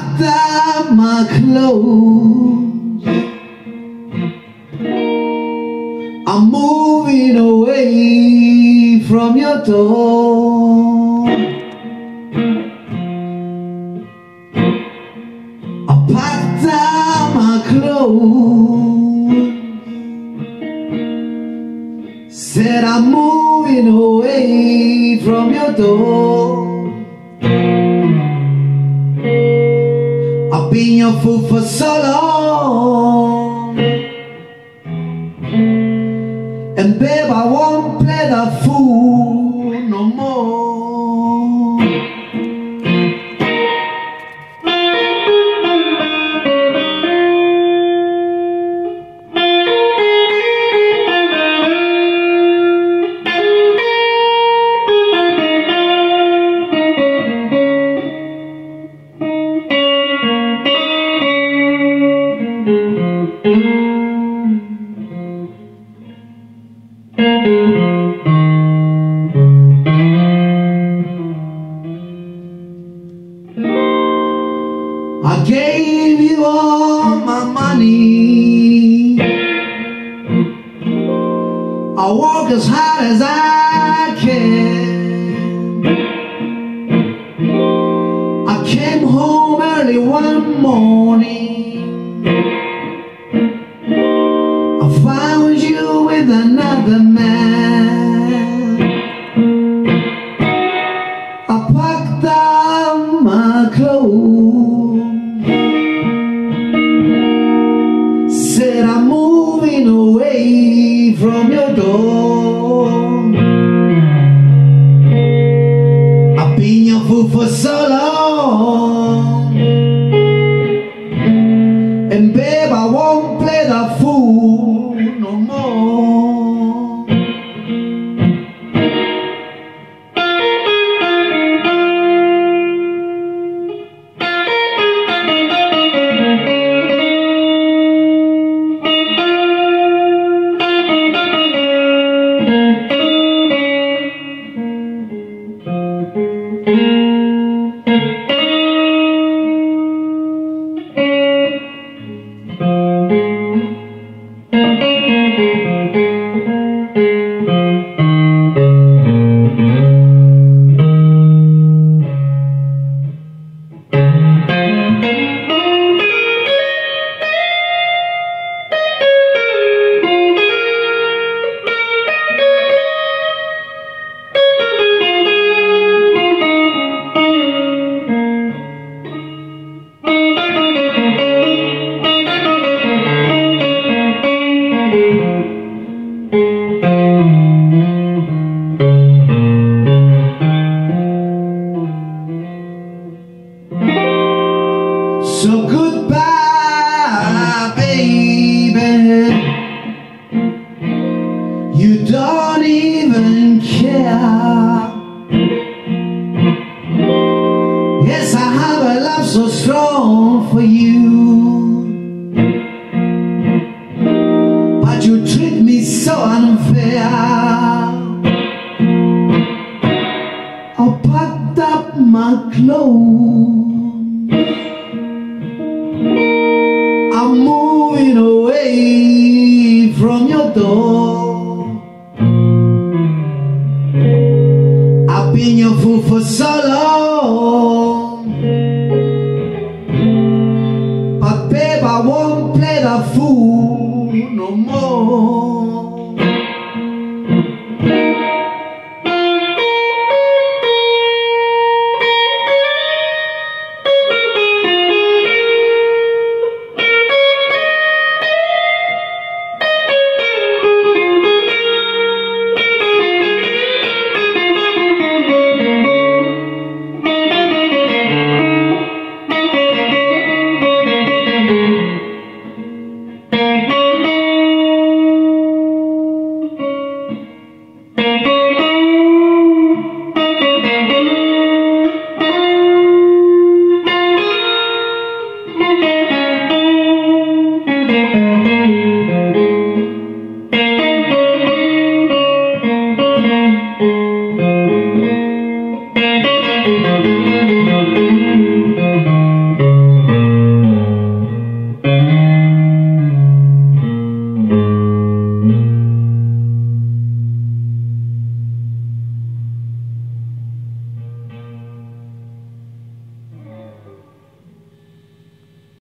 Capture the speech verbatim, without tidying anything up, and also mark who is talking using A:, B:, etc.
A: packed up my clothes, I'm moving away from your door. I packed up my clothes, said I'm moving away from your door. I've been your fool for so long, and babe, I won't play the fool no more. I gave you all my money, I work as hard as I can. I came home early one morning, I found you with another man. I packed up my clothes, said I'm moving away from your door. I've been your fool for so long, and babe, I won't play the fool no more. So goodbye, baby, you don't even care. Yes, I have a love so strong for you, but you treat me so unfair. I packed up my clothes, I'm moving away from your door. I've been your fool for so long, but babe, I won't play the fool no more.